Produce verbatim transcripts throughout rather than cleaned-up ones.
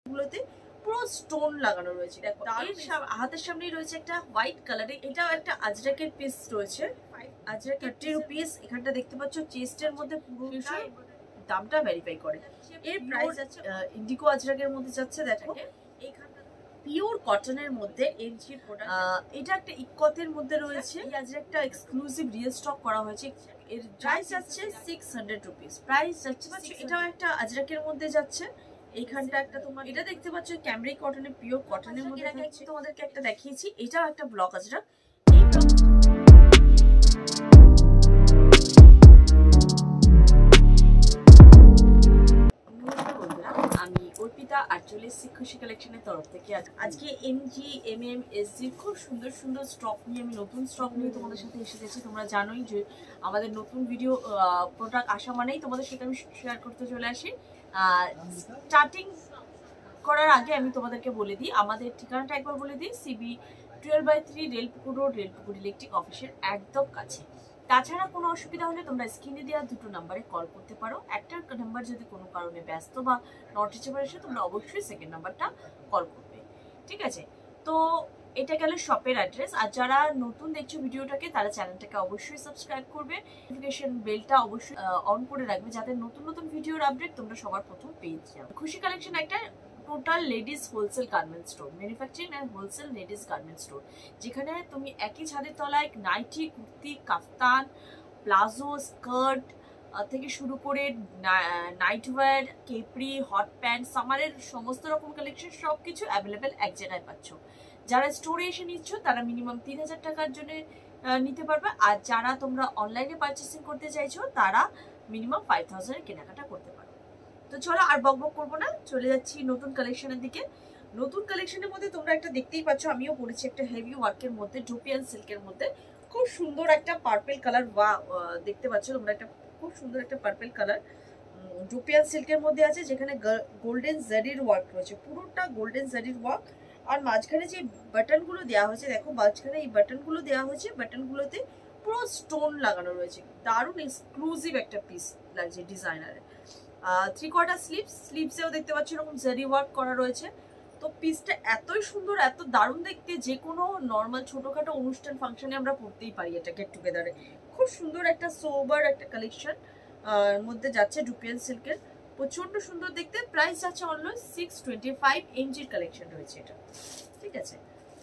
গুলোতে পুরো স্টোন লাগানো রয়েছে। দেখো এর হাতের সামনেই রয়েছে একটা হোয়াইট কালারের, এটাও একটা আজরাকের পিস রয়েছে। আজরাকের থার্টি রুপিস। এখানটা দেখতে পাচ্ছ চেস্টের মধ্যে পুরোটা দামটা ভেরিফাই করে। এর প্রাইস আছে ইন্ডিগো আজরাকের মধ্যে যাচ্ছে। দেখো এইখানটা পিওর কটনের মধ্যে এনজির প্রোডাক্ট, এটা একটা ইকতের মধ্যে রয়েছে। এই আজরাকটা এক্সক্লুসিভ রিয়েল স্টক করা হয়েছে। এর প্রাইস যাচ্ছে সিক্স হান্ড্রেড রুপিস। প্রাইস যাচ্ছে, এটাও একটা আজরাকের মধ্যে যাচ্ছে। এইখানটা একটা তোমার এটা দেখতে পাচ্ছ ক্যামব্রিক কটনের, পিওর কটনের মধ্যে থাকছে। তোমাদেরকে একটা দেখিয়েছি, এটাও একটা ব্লক আজরাক। এই আমি অর্পিতা আর চলে এসেছি খুশি কালেকশনের তরফ থেকে। আজকে এমজি এমএম এসজি খুব সুন্দর সুন্দর স্টক নিয়ে আমি নতুন স্টক নিয়ে তোমাদের সাথে এসে গেছি। তোমরা জানোই যে আমাদের নতুন ভিডিও প্রোডাক্ট আসা মানেই তোমাদের সাথে আমি শেয়ার করতে চলে আসি। স্টার্টিং করার আগে আমি তোমাদেরকে বলে দিই আমাদের ঠিকানাটা একবার বলে দিই। CB twelve by three Railpukur road, Railpukur electric অফিসের একদম কাছে। তাছাড়া কোনো অসুবিধা হলে তোমরা স্ক্রিনে দেওয়া দুটো নাম্বারে কল করতে পারো। একটা নাম্বার যদি কোনো কারণে ব্যস্ত বা নট রিচেবল আসে তোমরা অবশ্যই সেকেন্ড নাম্বারটা কল করবে, ঠিক আছে? তো এটা গেল শপের অ্যাড্রেস। আর যারা নতুন দেখছো ভিডিওটাকে তারা চ্যানেলটাকে অবশ্যই সাবস্ক্রাইব করবে, নোটিফিকেশন বেলটা অবশ্যই অন করে রাখবে যাতে নতুন নতুন ভিডিওর আপডেট তোমরা সবার প্রথম পেয়ে যাও। খুশি কালেকশন একটা total ladies wholesale garment store, manufacturing and wholesale ladies garment store, যেখানে তুমি একই ছাদের তলায় nighty, kurti, kaftan, palazzo, skirt থেকে শুরু করে নাইটওয়্যার, কেপরি, হট প্যান্ট, সামারের সমস্ত রকম কালেকশন সব কিছু অ্যাভেলেবেল এক জায়গায় পাচ্ছ। যারা স্টোরে এসে নিচ্ছ তারা মিনিমাম তিন হাজার টাকার জন্য নিতে পারবে। আর যারা তোমরা অনলাইনে পারচেসিং করতে চাইছো তারা মিনিমাম ফাইভ থাউজেন্ডের কেনাকাটা করতে পারো। তো চলো আর বক বক করবো না, চলে যাচ্ছি নতুন কালেকশনের দিকে। নতুন কালেকশনের মধ্যে তোমরা একটা দেখতেই পাচ্ছ, আমিও পরেছি একটা হেভি ওয়ার্কের মধ্যে, ডুপিয়ান সিল্কের মধ্যে খুব সুন্দর একটা পার্পেল কালার। বা দেখতে পাচ্ছ তোমরা একটা খুব সুন্দর একটা পার্পেল কালার ডুপিয়ান সিল্কের মধ্যে আছে, যেখানে গোল্ডেন জারির ওয়ার্ক রয়েছে, পুরোটা গোল্ডেন জারির ওয়ার্ক। আর মাঝখানে যে বাটনগুলো দেওয়া হয়েছে, দেখো মাঝখানে এই বাটনগুলো দেওয়া হয়েছে, বাটনগুলোতে পুরো স্টোন লাগানো রয়েছে। দারুণ এক্সক্লুসিভ একটা পিস লাগছে ডিজাইনারের। থ্রি কোয়ার্টার স্লিভস, স্লিভসেও দেখতে পাচ্ছি এরকম জারি ওয়ার্ক করা রয়েছে। তো পিসটা এতই সুন্দর, এত দারুণ দেখতে, যে কোনো নর্মাল ছোটোখাটো অনুষ্ঠান ফাংশনে আমরা পরতেই পারি এটা গেট টুগেদারে। খুব সুন্দর একটা সোবার একটা কালেকশন মধ্যে যাচ্ছে ডুপিয়ান সিল্কের, প্রচন্ড সুন্দর দেখতে। প্রাইস যাচ্ছে অনলি সিক্স টোয়েন্টি ফাইভ এমজির কালেকশন রয়েছে এটা, ঠিক আছে?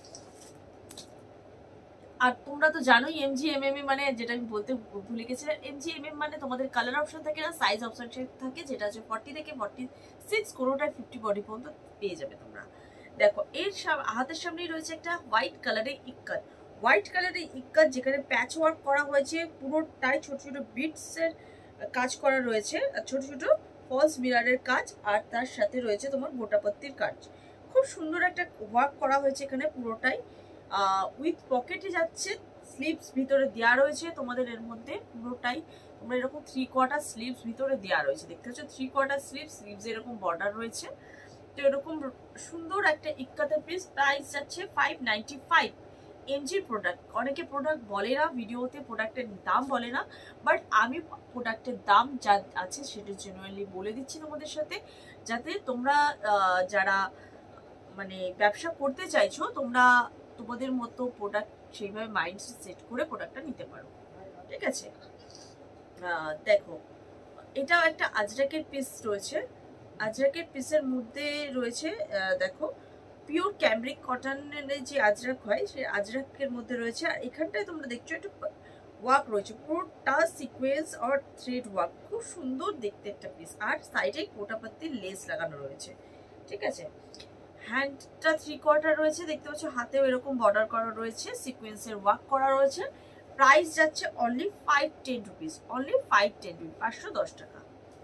আর তোমরা তো জানোই এমজি এমএম মানে, যেটা আমি বলতে ভুলে গেছিলাম, এমজি এমএম মানে তোমাদের কালার অপশন থাকে না, সাইজ অপশন থাকে, যেটা আছে ফর্টি থেকে ফর্টি সিক্স, কোনোটায় ফিফটি বডি পর্যন্ত পেয়ে যাবে তোমরা। দেখো এর হাতের সামনেই রয়েছে একটা হোয়াইট কালারের ইক্কাত, হোয়াইট কালারের ইক্কাত, যেখানে প্যাচ ওয়ার্ক করা হয়েছে, পুরোটাই ছোট ছোট বিটসের কাজ করা রয়েছে, আর ছোট ছোট ফলস মিরারের কাজ, আর তার সাথে রয়েছে তোমার গোটাপত্তির কাজ। খুব সুন্দর একটা ওয়ার্ক করা হয়েছে এখানে পুরোটাই। উইথ পকেটে যাচ্ছে, স্লিভস ভিতরে দেওয়া রয়েছে তোমাদের এর মধ্যে পুরোটাই। তোমরা এরকম থ্রি কোয়ার্টার স্লিভস ভিতরে দেওয়া রয়েছে, দেখতে পাচ্ছ থ্রি কোয়ার্টার স্লিভস, স্লিভস এরকম বর্ডার রয়েছে। তো এরকম সুন্দর একটা ইক্কাতের পিস। প্রাইস যাচ্ছে ফাইভ নাইনটি ফাইভ। এমজির প্রোডাক্ট, অনেকে প্রোডাক্ট বলে না ভিডিওতে, প্রোডাক্টের দাম বলে না, বাট আমি প্রোডাক্টের দাম যা আছে সেটা জেনুইনলি বলে দিচ্ছি তোমাদের সাথে, যাতে তোমরা যারা মানে ব্যবসা করতে চাইছো তোমরা তোমাদের মতো প্রোডাক্ট সেইভাবে মাইন্ড সেট করে প্রোডাক্টটা নিতে পারো, ঠিক আছে? দেখো এটাও একটা আজরাকের পিস রয়েছে, আজরাকের পিসের মধ্যে রয়েছে দেখো পিওর ক্যামব্রিক কটনের যে আজরাক হয় সেই আজরাকের মধ্যে রয়েছে। আর এখানটায় তোমরা দেখছো একটা ওয়ার্ক রয়েছে, পুরোটা সিকোয়েন্স আর থ্রেড ওয়ার্ক, খুব সুন্দর দেখতে একটা পিস। আর সাইডে গোটাপত্তির লেস লাগানো রয়েছে, ঠিক আছে? হ্যান্ডটা থ্রি কোয়ার্টার রয়েছে, দেখতে পাচ্ছ হাতেও এরকম বর্ডার করা রয়েছে, সিকোয়েন্সের ওয়ার্ক করা রয়েছে। প্রাইস যাচ্ছে only five ten rupees, only five ten rupees, পাঁচশো দশ টাকা।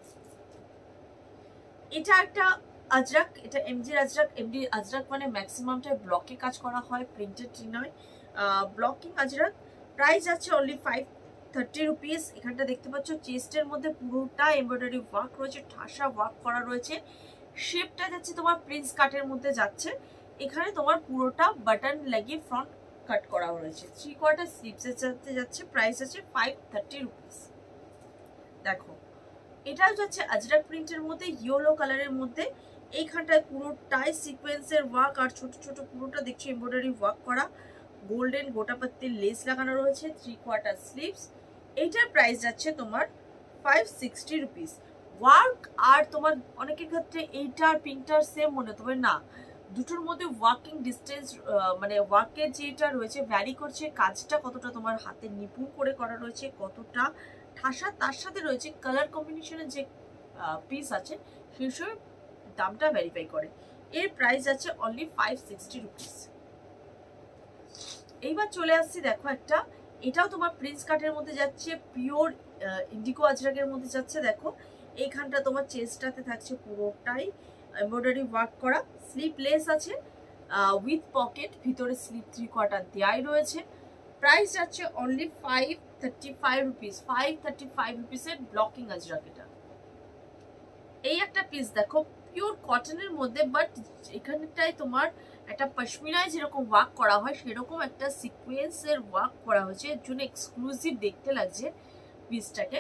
এটা একটা আজরাক, এটা এমজির আজরাক। এমডি আজরাক মানে ম্যাক্সিমামটা ব্লকে কাজ করা হয়, প্রিন্টেড নয়, ব্লকিং আজরাক। প্রাইস যাচ্ছে অনলি ফাইভ থার্টি রুপিস। এখানটা দেখতে পাচ্ছ চেস্টের মধ্যে পুরোটা এমব্রয়ডারি ওয়ার্ক রয়েছে, ঠাসা ওয়ার্ক করা রয়েছে। শেপটা যাচ্ছে তোমার প্রিন্স কাটের মধ্যে যাচ্ছে, এখানে তোমার পুরোটা বাটন লাগিয়ে ফ্রন্ট কাট করা হয়েছে। থ্রি কোয়ার্টার স্লিভসের সাথে যাচ্ছে, প্রাইস আছে ফাইভ থার্টি রুপিস। দেখো এটাও যাচ্ছে আজরাক প্রিন্টের মধ্যে, ইয়েলো কালারের মধ্যে। এইখানটায় পুরোটাই সিকোয়েন্সের ওয়ার্ক আর ছোট ছোট পুরোটা দেখছো এমব্রয়ডারি ওয়ার্ক করা, গোল্ডেন গোটাপাত্তির লেস লাগানো রয়েছে, থ্রি কোয়ার্টার স্লিভস। এইটার প্রাইস যাচ্ছে তোমার ফাইভ সিক্সটি রুপিস। ওয়ার্ক আর তোমার অনেকের ক্ষেত্রে এইটা আর পিঙ্কটার সেম মনে হতে পারে, না, দুটোর মধ্যে ওয়ার্কিং ডিস্টেন্স মানে ওয়ার্কের যেটা রয়েছে ভ্যারি করছে, কাজটা কতটা তোমার হাতে নিপুণ করে করা রয়েছে, কতটা ঠাসা, তার সাথে রয়েছে কালার কম্বিনেশনের যে পিস আছে সেই সব দামটা ভেরিফাই করে। এর প্রাইস আছে অনলি ফাইভ সিক্সটি রুপিস। এইবার চলে আসছি দেখো একটা, এটাও তোমার প্রিন্স কাটের মধ্যে যাচ্ছে, পিওর ইন্ডিগো আজরাকের মধ্যে যাচ্ছে। দেখো এইখানটা তোমার চেস্টটাতে থাকছে পুরোটাই এমব্রয়ডারি ওয়ার্ক করা, স্লিপ লেস আছে উইথ পকেট, ভিতরে স্লিপ থ্রি কোয়ার্টার দেয়াই রয়েছে। প্রাইস যাচ্ছে only five thirty five rupees. Five thirty five রুপিসের ব্লকিং আজরাক এটা। এই একটা পিস দেখো পিওর কটনের মধ্যে, বাট এখানটায় তোমার একটা পশমিনায় যেরকম ওয়ার্ক করা হয় সেরকম একটা সিকোয়েন্সের ওয়ার্ক করা হয়েছে, এর জন্য এক্সক্লুসিভ দেখতে লাগছে পিসটাকে।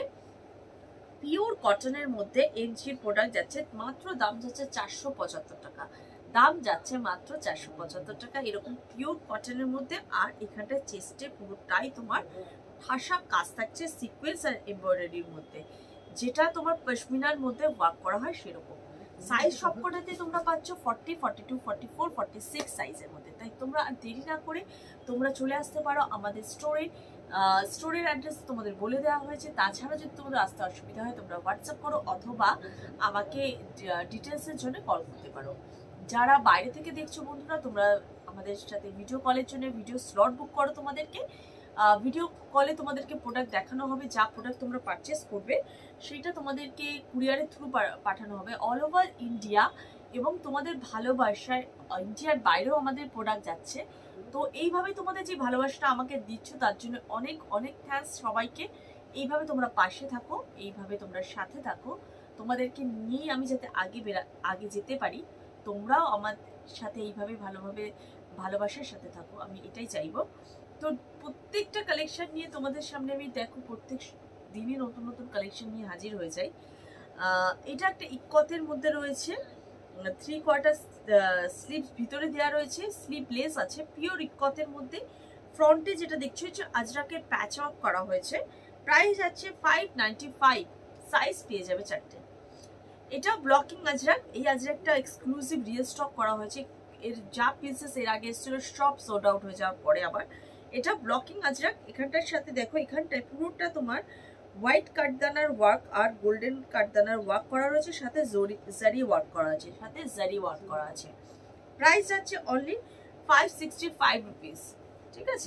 পিওর কটনের মধ্যে এনজির প্রোডাক্ট যাচ্ছে, মাত্র দাম যাচ্ছে চারশো পঁচাত্তর টাকা। দাম যাচ্ছে মাত্র চারশো পঁচাত্তর টাকা এরকম পিওর কটনের মধ্যে। আর এখানটা চেস্টে পুরোটাই তোমার ঠাসা কাজ থাকছে সিকোয়েন্স আর এমব্রয়ডারির মধ্যে, যেটা তোমার পশমিনার মধ্যে ওয়ার্ক করা হয় সেরকম। সাইজ সবকটাতে তোমরা পাচ্ছ forty, forty two, forty four, forty six সাইজের মধ্যে। তাই তোমরা আর দেরি না করে তোমরা চলে আসতে পারো আমাদের স্টোরে। স্টোরের অ্যাড্রেস তোমাদের বলে দেওয়া হয়েছে। তাছাড়া যদি তোমাদের আসতে অসুবিধা হয় তোমরা হোয়াটসঅ্যাপ করো অথবা আমাকে ডিটেলসের জন্য কল করতে পারো। যারা বাইরে থেকে দেখছো বন্ধুরা, তোমরা আমাদের সাথে ভিডিও কলের জন্য ভিডিও স্লট বুক করো। তোমাদেরকে ভিডিও কলে তোমাদেরকে প্রোডাক্ট দেখানো হবে, যা প্রোডাক্ট তোমরা পারচেস করবে সেটা তোমাদেরকে কুরিয়ারের থ্রু পাঠানো হবে অল ওভার ইন্ডিয়া। এবং তোমাদের ভালোবাসায় ইন্ডিয়ার বাইরেও আমাদের প্রোডাক্ট যাচ্ছে। তো এইভাবে তোমাদের যে ভালোবাসাটা আমাকে দিচ্ছ তার জন্য অনেক অনেক থ্যাঙ্কস সবাইকে। এইভাবে তোমরা পাশে থাকো, এইভাবে তোমরা সাথে থাকো। তোমাদেরকে নিয়ে আমি যাতে আগে বেরা আগে যেতে পারি, তোমরাও আমার সাথে এইভাবে ভালোভাবে ভালোবাসার সাথে থাকো, আমি এটাই চাইবো। তো প্রত্যেকটা কালেকশন নিয়ে তোমাদের সামনে আমি দেখো প্রত্যেক দিনই নতুন নতুন কালেকশন নিয়ে হাজির হয়ে যাই। এটা একটা ইকতের মধ্যে রয়েছে, থ্রি কোয়ার্টার স্লিভ ভিতরে দেওয়া রয়েছে, স্লিভ লেস আছে, পিওর ইকতের মধ্যে। ফ্রন্টে যেটা দেখছো হচ্ছে আজরাকের প্যাচ ওয়ার্ক করা হয়েছে। প্রাইস আছে ফাইভ নাইনটি ফাইভ, সাইজ পেয়ে যাবে চারটে। এটা ব্লকিং আজরাক। এই আজরাকটা এক্সক্লুসিভ রিস্টক করা হয়েছে। এর যা পিসেস এর আগে এসেছিল সব সোল্ড আউট হয়ে যাওয়ার পরে আবার এটা ব্লকিং আজরাক। এখানটার সাথে দেখো এখানটায় পুরোটা তোমার হোয়াইট কাঠদানার ওয়ার্ক আর গোল্ডেন কাঠদানার ওয়ার্ক করা রয়েছে, সাথে জরি জারি ওয়ার্ক করা আছে, সাথে জারি ওয়ার্ক করা আছে। প্রাইস আছে only five sixty five rupees. ঠিক আছে,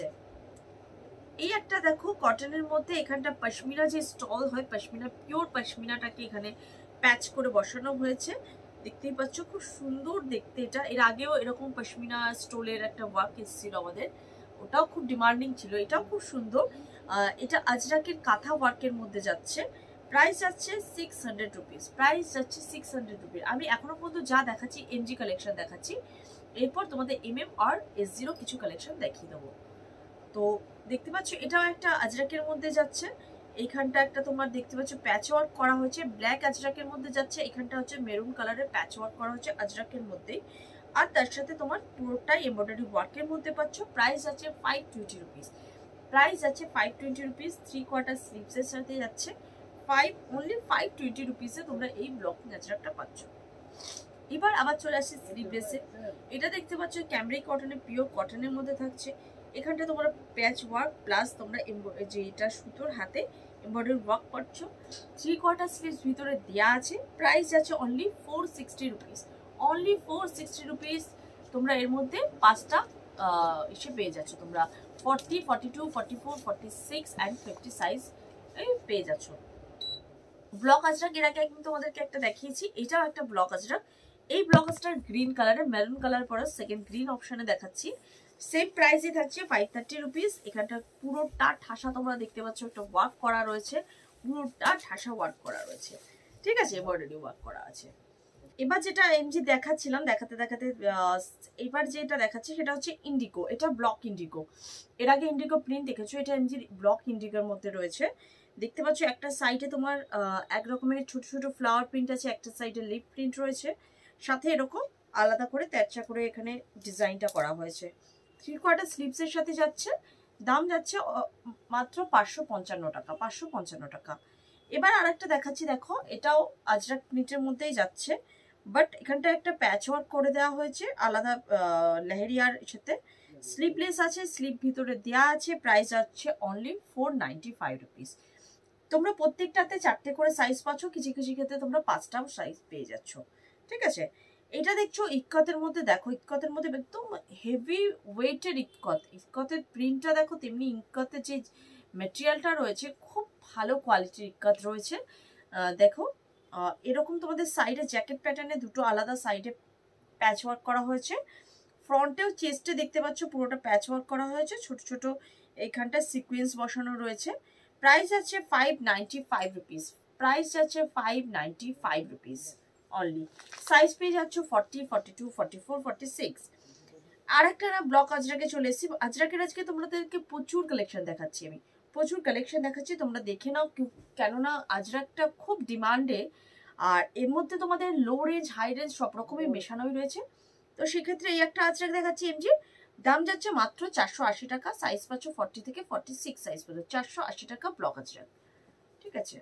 এই একটা দেখো কটনের মধ্যে এখানটা পশমিনা যে স্টল হয়, পশমিনা পিওর পশমিনাটাকে এখানে প্যাচ করে বসানো হয়েছে। দেখতেই পাচ্ছ খুব সুন্দর দেখতে এটা। এর আগেও এরকম পশমিনা স্টোলের একটা ওয়ার্ক এসেছিল আমাদের, ওটাও খুব ডিমান্ডিং ছিল। এটাও খুব সুন্দর। এটা আজরাকের কাঁথা ওয়ার্কের মধ্যে যাচ্ছে। প্রাইস যাচ্ছে সিক্স হান্ড্রেড রুপিস। প্রাইস যাচ্ছে সিক্স হান্ড্রেড রুপিস। আমি এখনো পর্যন্ত যা দেখাচ্ছি এমজি কালেকশন দেখাচ্ছি, এরপর তোমাদের M M R S zero কিছু কালেকশন দেখিয়ে দেবো। তো দেখতে পাচ্ছ এটাও একটা আজরাকের মধ্যে যাচ্ছে। এইখানটা একটা তোমার দেখতে পাচ্ছ প্যাচ ওয়ার্ক করা হয়েছে, ব্ল্যাক আজরাকের মধ্যে যাচ্ছে। এখানটা হচ্ছে মেরুন কালারের প্যাচ ওয়ার্ক করা হচ্ছে আজরাকের মধ্যেই, আর তার সাথে তোমার পুরোটাই এমব্রয়ডারি ওয়ার্কের মধ্যে পাচ্ছ। প্রাইস আছে ফাইভ টোয়েন্টি রুপিস। প্রাইস আছে five twenty rupees. Three quarter স্লিভসের সাথে যাচ্ছে ফাইভ অনলি ফাইভ টোয়েন্টি রুপিসে তোমরা এই ব্লকিং আজরাকটা পাচ্ছ। এবার আবার চলে আসছে স্লিভলেসে। এটা দেখতে পাচ্ছ ক্যামব্রিক কটনের পিওর কটনের মধ্যে থাকছে। এখানটা তোমরা প্যাচ ওয়ার্ক প্লাস তোমরা যে এটা সুতোর হাতে এমব্রয়ডারি ওয়ার্ক করছো। থ্রি কোয়ার্টার স্লিভস ভিতরে দেওয়া আছে। প্রাইস যাচ্ছে only four sixty rupees. Only four sixty rupees. তোমরা এর মধ্যে পাঁচটা এসে পেয়ে যাচ্ছ। তোমরা forty, forty two, forty four, forty six and fifty size এই পেয়ে যাচ্ছ। ব্লক আজরাক এর আগে কিন্তু তোমাদেরকে একটা দেখিয়েছি, এটাও একটা ব্লক আজরাক। এই ব্লক আজরাক গ্রিন কালারে, মেরুন কালার পরে সেকেন্ড গ্রিন অপশনে দেখাচ্ছি। সেম প্রাইসে থাকছে ফাইভ থার্টি রুপিস। এখানটা পুরোটা ঠাসা তোমরা দেখতে পাচ্ছ, একটা ওয়ার্ক করা রয়েছে, পুরোটা ঠাসা ওয়ার্ক করা রয়েছে। ঠিক আছে, এমব্রয়ডারি ওয়ার্ক করা আছে। এবার যেটা এমজি দেখাচ্ছিলাম দেখাতে দেখাতে এবার যেটা দেখাচ্ছি সেটা হচ্ছে ইন্ডিগো। এটা ব্লক ইন্ডিগো। এর আগে ইন্ডিগো প্রিন্ট দেখেছো, এটা এমজি ব্লক ইন্ডিগোর মধ্যে রয়েছে। দেখতে পাচ্ছ একটা সাইডে তোমার এক রকমের ছোট ছোট ফ্লাওয়ার প্রিন্ট আছে, একটা সাইডে লিপ প্রিন্ট রয়েছে, সাথে এরকম আলাদা করে তেরচা করে এখানে ডিজাইনটা করা হয়েছে। থ্রি কোয়ার্টার স্লিভসের সাথে যাচ্ছে, দাম যাচ্ছে মাত্র পাঁচশো পঞ্চান্ন টাকা, পাঁচশো পঞ্চান্ন টাকা। এবার আরেকটা দেখাচ্ছি, দেখো এটাও আজরাক প্রিন্টের মধ্যেই যাচ্ছে, বাট এখানটা একটা প্যাচ ওয়ার্ক করে দেওয়া হয়েছে আলাদা লেহেরিয়ার সাথে। স্লিভলেস আছে, স্লিভ ভিতরে দেওয়া আছে। প্রাইস আছে only four ninety five rupees. তোমরা প্রত্যেকটাতে চারটে করে সাইজ পাচ্ছ, কিছু কিছু ক্ষেত্রে তোমরা পাঁচটাও সাইজ পেয়ে যাচ্ছ, ঠিক আছে। এটা দেখছো ইক্কতের মধ্যে, দেখো ইক্কতের মধ্যে একদম হেভি ওয়েটের ইক্কত, ইক্কতের প্রিন্টটা দেখো, তেমনি ইক্কতের যে মেটেরিয়ালটা রয়েছে খুব ভালো কোয়ালিটির ইক্কত রয়েছে। দেখো এরকম তোমাদের সাইডে জ্যাকেট প্যাটার্নে দুটো আলাদা সাইডে প্যাচ ওয়ার্ক করা হয়েছে। ফ্রন্টেও চেস্টে দেখতে পাচ্ছ পুরোটা প্যাচ ওয়ার্ক করা হয়েছে, ছোট ছোট এইখানটা সিকোয়েন্স বসানো রয়েছে। প্রাইস আছে five ninety five rupees, price আছে five ninety five rupees only. Size পেয়ে যাচ্ছ forty, forty two, forty four, forty six. আর একটা না ব্লক আজরাকে চলে এসেছি। আজরাকের আজকে তোমাদেরকে প্রচুর কালেকশন দেখাচ্ছি, আমি প্রচুর কালেকশন দেখাচ্ছি, তোমরা দেখে নাও, কেননা আজরাকটা খুব ডিমান্ডে। আর এর মধ্যে তোমাদের লো রেঞ্জ হাই রেঞ্জ সব রকমই মেশানোই রয়েছে। তো সেক্ষেত্রে এই একটা আজরাক দেখাচ্ছি এমজি, দাম যাচ্ছে মাত্র চারশো আশি টাকা। সাইজ পাচ্ছ ফর্টি থেকে ফর্টি সিক্স সাইজ পাচ্ছ, চারশো আশি টাকা ব্লক আজরাক, ঠিক আছে।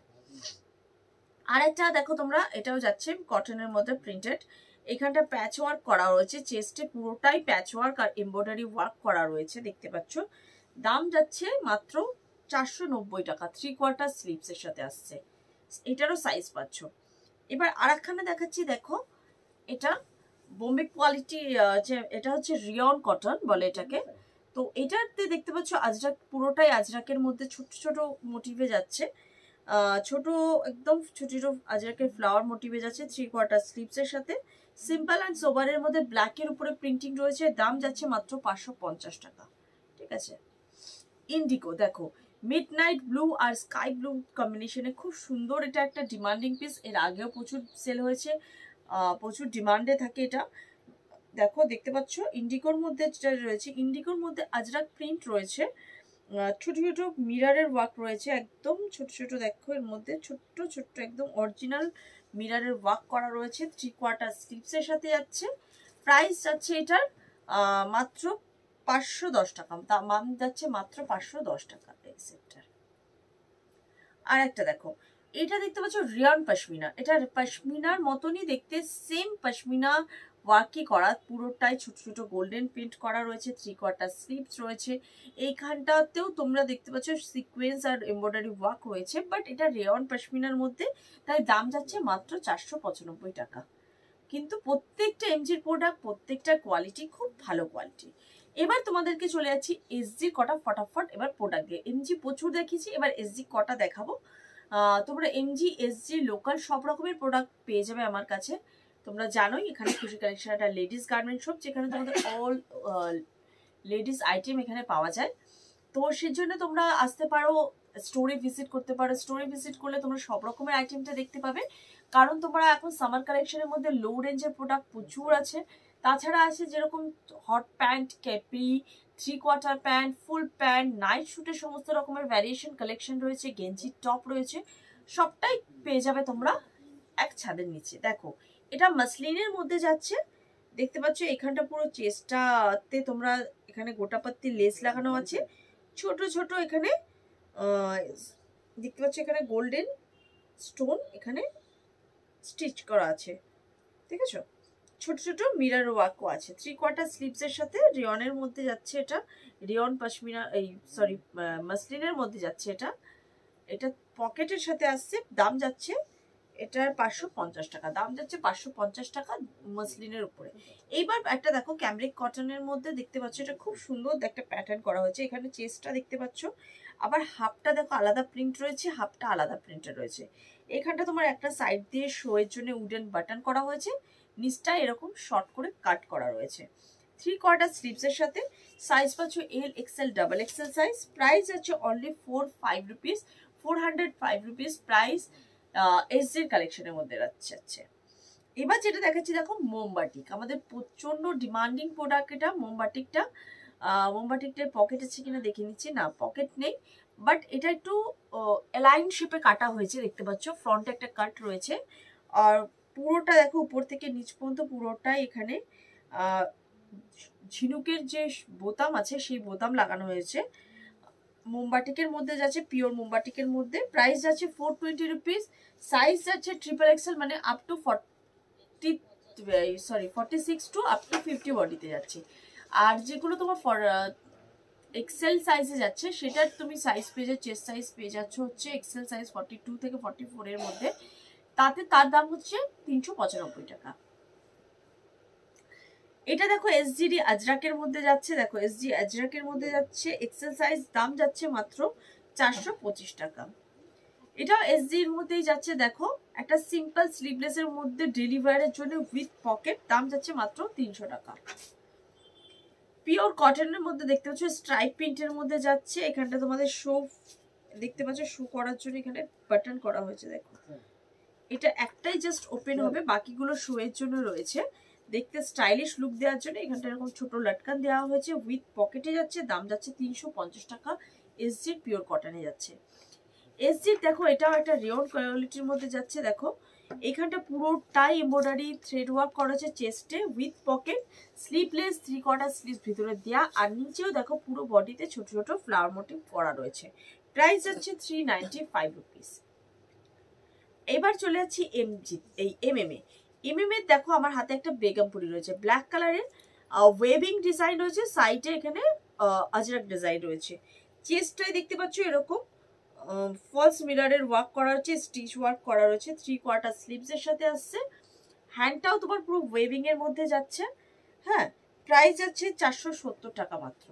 আরেকটা দেখো তোমরা, এটাও যাচ্ছে কটনের মধ্যে প্রিন্টেড, এখানটা প্যাচ ওয়ার্ক করা রয়েছে, চেস্টে পুরোটাই প্যাচ ওয়ার্ক আর এমব্রয়ডারি ওয়ার্ক করা রয়েছে, দেখতে পাচ্ছ। দাম যাচ্ছে মাত্র চারশো নব্বই টাকা, থ্রি কোয়ার্টার স্লিভসের সাথে আসছে, এটারও সাইজ পাচ্ছ। এবার আরেকখানে দেখাচ্ছি, দেখো এটা বোম্বে কোয়ালিটি, যে এটা হচ্ছে রিয়ন কটন বলে এটাকে। তো এটাতে দেখতে পাচ্ছ আজরাক, পুরোটাই আজরাকের মধ্যে ছোট ছোট মোটিভে যাচ্ছে, ছোট একদম ছোট ছোট আজরাকের ফ্লাওয়ার মোটিভে যাচ্ছে, থ্রি কোয়ার্টার স্লিভসের সাথে। সিম্পল অ্যান্ড সোবারের মধ্যে ব্ল্যাকের উপরে প্রিন্টিং রয়েছে, দাম যাচ্ছে মাত্র পাঁচশো পঞ্চাশ টাকা, ঠিক আছে। ইন্ডিগো দেখো, মিড নাইট ব্লু আর স্কাই ব্লু কম্বিনেশনে খুব সুন্দর, এটা একটা ডিমান্ডিং পিস, এর আগেও প্রচুর সেল হয়েছে, প্রচুর ডিমান্ডে থাকে এটা। দেখো দেখতে পাচ্ছ ইন্ডিগোর মধ্যে যেটা রয়েছে, ইন্ডিগোর মধ্যে আজরাক প্রিন্ট রয়েছে, ছোট ছোট মিরারের ওয়ার্ক রয়েছে, একদম ছোট ছোট, দেখো এর মধ্যে ছোট্ট ছোট্ট একদম অরিজিনাল মিরারের ওয়ার্ক করা রয়েছে, থ্রি কোয়ার্টার স্লিভসের সাথে যাচ্ছে। প্রাইস যাচ্ছে এটার মাত্র পাঁচশো দশ টাকা, দাম যাচ্ছে মাত্র পাঁচশো দশ টাকা এই সেটটার। আর একটা দেখো, এটা দেখতে পাচ্ছ রিয়ান পশমিনা, এটা পশমিনার মতনই দেখতে, সেম পশমিনা ওয়ার্কই করা, পুরোটাই ছোট ছোট গোল্ডেন প্রিন্ট করা রয়েছে, থ্রি কোয়ার্টার স্লিভস রয়েছে। এইখানটাতেও তোমরা দেখতে পাচ্ছ সিকোয়েন্স আর এমব্রয়ডারি ওয়ার্ক রয়েছে, বাট এটা রেয়ন পশমিনার মধ্যে, তাই দাম যাচ্ছে মাত্র চারশো পঁচানব্বই টাকা। কিন্তু প্রত্যেকটা এমজির প্রোডাক্ট, প্রত্যেকটা কোয়ালিটি খুব ভালো কোয়ালিটি। এবার তোমাদেরকে চলে যাচ্ছি এসজির কটা ফটাফট এবার প্রোডাক্ট দিয়ে। এমজি প্রচুর দেখিয়েছি, এবার এসজি কটা দেখাবো। তোমরা এমজি এসজি লোকাল সব রকমের প্রোডাক্ট পেয়ে যাবে আমার কাছে। তোমরা জানোই এখানে খুশি কালেকশন একটা লেডিস গার্মেন্ট শপ, যেখানে তোমাদের অল লেডিস আইটেম এখানে পাওয়া যায়। তো সেজন্য তোমরা আসতে পারো, স্টোরে ভিজিট করতে পারো। স্টোরে ভিজিট করলে তোমরা সব রকমের আইটেমটা দেখতে পাবে, কারণ তোমরা এখন সামার কালেকশনের মধ্যে লো রেঞ্জের প্রোডাক্ট প্রচুর আছে। তাছাড়া আছে যেরকম hot pant, capri, three quarter pant, full pant, night শুটের সমস্ত রকমের ভ্যারিয়েশন কালেকশন রয়েছে, গেঞ্জি টপ রয়েছে, সবটাই পেয়ে যাবে তোমরা এক ছাদের নিচে। দেখো এটা মাসলিনের মধ্যে যাচ্ছে, দেখতে পাচ্ছ এখানটা পুরো চেস্টটাতে তোমরা এখানে গোটাপাত্তি লেস লাগানো আছে, ছোট ছোট এখানে দেখতে পাচ্ছ এখানে গোল্ডেন স্টোন এখানে স্টিচ করা আছে, ঠিক আছে। ছোট ছোট মিরর ওয়ার্কও আছে। থ্রি কোয়ার্টার স্লিভসের সাথে রিয়নের মধ্যে যাচ্ছে, এটা রিয়ন পশমিনা, এই সরি মাসলিনের মধ্যে যাচ্ছে এটা। এটা পকেটের সাথে আসছে, দাম যাচ্ছে এটার পাঁচশো পঞ্চাশ টাকা, দাম যাচ্ছে পাঁচশো পঞ্চাশ টাকা মাসলিনের উপরে। এইবার একটা দেখো ক্যামব্রিক কটনের মধ্যে দেখতে পাচ্ছ, এটা খুব সুন্দর একটা প্যাটার্ন করা হয়েছে, এখানে চেস্টটা দেখতে পাচ্ছ, আবার হাফটা দেখো আলাদা প্রিন্ট রয়েছে, হাফটা আলাদা প্রিন্টের রয়েছে। এখানটা তোমার একটা সাইড দিয়ে শোয়ের জন্য উডেন বাটন করা হয়েছে, নিচটা এরকম শর্ট করে কাট করা রয়েছে। থ্রি কোয়ার্টার স্লিভসের সাথে, সাইজ পাচ্ছ L XL double XL size. Price আছে only four five rupees, four hundred five rupees price এসজির কালেকশনের মধ্যে যাচ্ছে। এবার যেটা দেখাচ্ছি দেখো মোমবাটিক, আমাদের প্রচন্ড ডিমান্ডিং প্রোডাক্ট এটা। মোমবাটিকটা মোমবাটিকটার পকেট আছে কিনা দেখে নিচ্ছি, না পকেট নেই, বাট এটা একটু অ্যালাইন শেপে কাটা হয়েছে, দেখতে পাচ্ছ ফ্রন্টে একটা কাট রয়েছে, আর পুরোটা দেখো উপর থেকে নিচ পর্যন্ত পুরোটাই এখানে ঝিনুকের যে বোতাম আছে সেই বোতাম লাগানো হয়েছে। মোমবাটিকের মধ্যে যাচ্ছে, পিওর মোমবাটিকের মধ্যে। প্রাইস যাচ্ছে ফোর টোয়েন্টি রুপিস। সাইজ যাচ্ছে ট্রিপল এক্সেল, মানে up to forty sorry forty six to up to fifty বডিতে যাচ্ছে। আর যেগুলো তোমার ফর এক্সেল সাইজে যাচ্ছে সেটার তুমি সাইজ পেয়ে যাচ্ছ, চেস্ট সাইজ পেয়ে যাচ্ছ হচ্ছে এক্সেল সাইজ ফর্টি টু থেকে ফর্টি ফোর এর মধ্যে। তাতে তার দাম হচ্ছে তিনশো পঁচানব্বই টাকা। এটা দেখো এসজিডি আজরাকের মধ্যে যাচ্ছে, দেখো এসজি আজরাকের মধ্যে যাচ্ছে এক্সেল সাইজ, দাম যাচ্ছে মাত্র চারশো পঁচিশ টাকা। এটা এসজির মধ্যেই যাচ্ছে, দেখো একটা সিম্পল স্লিভলেস এর মধ্যে ডেলিভারের জন্য উইথ পকেট, দাম যাচ্ছে মাত্র তিনশো টাকা। পিওর কটনের মধ্যে দেখতে পাচ্ছ স্ট্রাইপ প্রিন্টের মধ্যে যাচ্ছে। এখানটা তোমাদের শো দেখতে পাচ্ছ, শো করার জন্য এখানে বাটন করা হয়েছে। দেখো এটা একটাই জাস্ট ওপেন হবে, বাকিগুলো শো এর জন্য রয়েছে, দেখতে স্টাইলিশ লুক দেওয়ার জন্য। এখানটা এরকম ছোট লটকান দেওয়া হয়েছে, উইথ পকেটে যাচ্ছে, দাম যাচ্ছে তিনশো পঞ্চাশ টাকা। এসজির পিওর কটনে যাচ্ছে। এসজির দেখো এটাও একটা রেয়ন কোয়ালিটির মধ্যে যাচ্ছে। দেখো এখানটা পুরোটাই এমব্রয়ডারি থ্রেড ওয়ার্ক করা হচ্ছে চেস্টে, with pocket, sleeveless, three quarter sleeve ভিতরে দেওয়া, আর নিচেও দেখো পুরো বডিতে ছোট ছোট ফ্লাওয়ার মোটিভ করা রয়েছে। প্রাইস যাচ্ছে থ্রি নাইনটি ফাইভ রুপিস। এবার চলে যাচ্ছি এমজি এই M M A. M M এর দেখো আমার হাতে একটা বেগমপুরি রয়েছে, ব্ল্যাক কালারের ওয়েভিং ডিজাইন রয়েছে, সাইডে এখানে আজরাক ডিজাইন রয়েছে। চেস্টটাই দেখতে পাচ্ছ এরকম ফলস মিররের ওয়ার্ক করা রয়েছে, স্টিচ ওয়ার্ক করা রয়েছে, থ্রি কোয়ার্টার স্লিভস এর সাথে আসছে। হ্যান্ডটাও তোমার পুরো ওয়েভিং এর মধ্যে যাচ্ছে। হ্যাঁ, প্রাইস যাচ্ছে চারশো সত্তর টাকা মাত্র।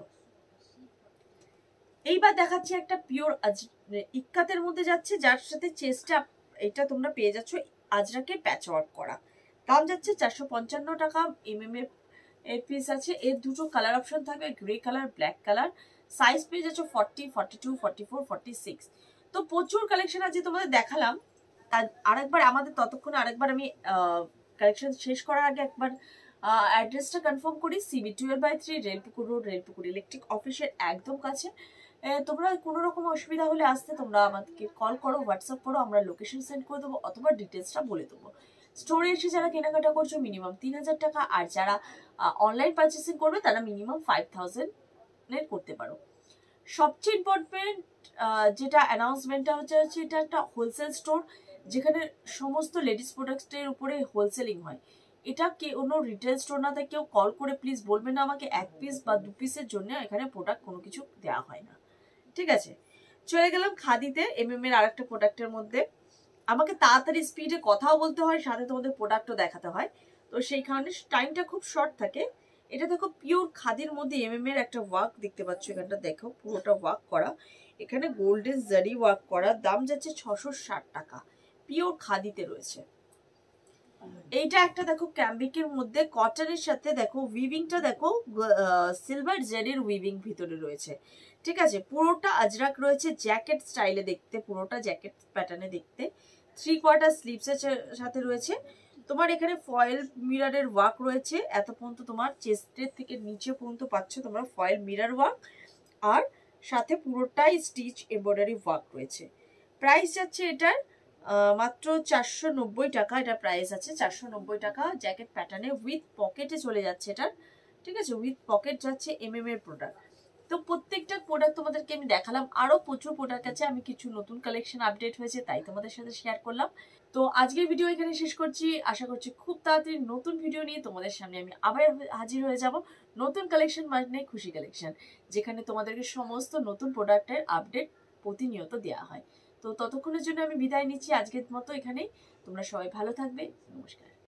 এইবার দেখাচ্ছি একটা পিওর ইক্কাতের মধ্যে যাচ্ছে, যার সাথে চেস্টটা এটা তোমরা পেয়ে যাচ্ছ আজরাকে প্যাচ ওয়ার্ক করা, দাম যাচ্ছে চারশো পঞ্চান্ন টাকা। এম এম এর পিস আছে, এর দুটো কালার অপশন থাকবে, grey colour, black colour. Size পেয়ে যাচ্ছ forty, forty two, forty four, forty six. তো প্রচুর কালেকশন আছে, তোমাদের দেখালাম। তার আরেকবার আমাদের ততক্ষণে আরেকবার আমি কালেকশন শেষ করার আগে একবার অ্যাড্রেসটা কনফার্ম করি। CB twelve by three, Railpukur road, Railpukur electric অফিসের একদম কাছে। তোমরা কোনো রকম অসুবিধা হলে আসতে তোমরা আমাদেরকে কল করো, হোয়াটসঅ্যাপ করো, আমরা লোকেশন সেন্ড করে দেবো, অথবা ডিটেলসটা বলে দেবো। স্টোরে এসে যারা কেনাকাটা করছো মিনিমাম তিন হাজার টাকা, আর যারা অনলাইন পারচেসিং করবে তারা মিনিমাম ফাইভ থাউজেন্ড এর করতে পারো। সবচেয়ে ইম্পর্টেন্ট যেটা অ্যানাউন্সমেন্টটা হচ্ছে হচ্ছে এটা একটা হোলসেল স্টোর, যেখানে সমস্ত লেডিস প্রোডাক্টের উপরে হোলসেলিং হয়। এটা কে কোনো রিটেল স্টোর না, তাই কেউ কল করে প্লিজ বলবে না আমাকে এক পিস বা দু পিসের জন্য এখানে প্রোডাক্ট কোনো কিছু দেওয়া হয় না, ঠিক আছে। চলে গেলাম খাদিতে, এম এম এর আরেকটা প্রোডাক্টের মধ্যে। আমাকে তাড়াতাড়ি স্পিডে কথাও বলতে হয়, সাথে তোমাদের প্রোডাক্টও দেখাতে হয়, তো সেই কারণে টাইমটা খুব শর্ট থাকে। এটা দেখো পিওর খাদির মধ্যে এম এম এর একটা ওয়ার্ক দেখতে পাচ্ছ, এখানটা দেখো পুরোটা ওয়ার্ক করা, এখানে গোল্ডেন জারি ওয়ার্ক করা, দাম যাচ্ছে ছশো ষাট টাকা। পিওর খাদিতে রয়েছে। এইটা একটা দেখো ক্যাম্বিকের মধ্যে কটনের সাথে দেখো উইভিংটা দেখো সিলভার জারির উইভিং ভিতরে রয়েছে, ঠিক আছে। পুরোটা আজরাক রয়েছে, জ্যাকেট স্টাইলে দেখতে, পুরোটা জ্যাকেট প্যাটার্নে দেখতে, থ্রি কোয়ার্টার স্লিভস এর সাথে রয়েছে। তোমার এখানে ফয়েল মিররের ওয়ার্ক রয়েছে, এত পর্যন্ত তোমার চেস্টের থেকে নিচে পর্যন্ত পাচ্ছ তোমরা ফয়েল মিরর ওয়ার্ক, আর সাথে পুরোটাই স্টিচ এমব্রয়ডারি ওয়ার্ক রয়েছে। প্রাইস যাচ্ছে এটার মাত্র চারশো নব্বই টাকা। এটা প্রাইস আছে চারশো নব্বই টাকা, জ্যাকেট প্যাটার্নে উইথ পকেটে চলে যাচ্ছে এটার, ঠিক আছে। উইথ পকেট যাচ্ছে এম এম এর প্রোডাক্ট। তো প্রত্যেকটা প্রোডাক্ট তোমাদেরকে আমি দেখালাম, আরো প্রচুর প্রোডাক্ট আছে, আমি কিছু নতুন কালেকশন আপডেট হয়েছে তাই তোমাদের সাথে শেয়ার করলাম। তো আজকের ভিডিও এখানে শেষ করছি, আশা করছি খুব তাড়াতাড়ি নতুন ভিডিও নিয়ে তোমাদের সামনে আমি আবার হাজির হয়ে যাব। নতুন কালেকশন মানে খুশি কালেকশন, যেখানে তোমাদেরকে সমস্ত নতুন প্রোডাক্টের আপডেট প্রতিনিয়ত দেওয়া হয়। তো ততক্ষণের জন্য আমি বিদায় নিচ্ছি আজকের মতো এখানেই। তোমরা সবাই ভালো থাকবে, নমস্কার।